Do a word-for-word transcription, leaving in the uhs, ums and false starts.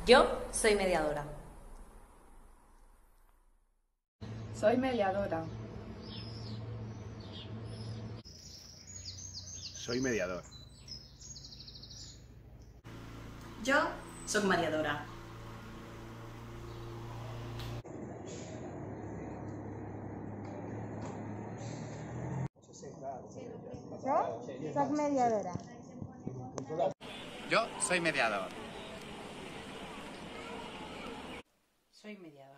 Yo soy mediadora. Soy mediadora. Soy mediador. Jo soc mediadora. Jo soc mediadora. Yo soy mediador. Soy mediadora.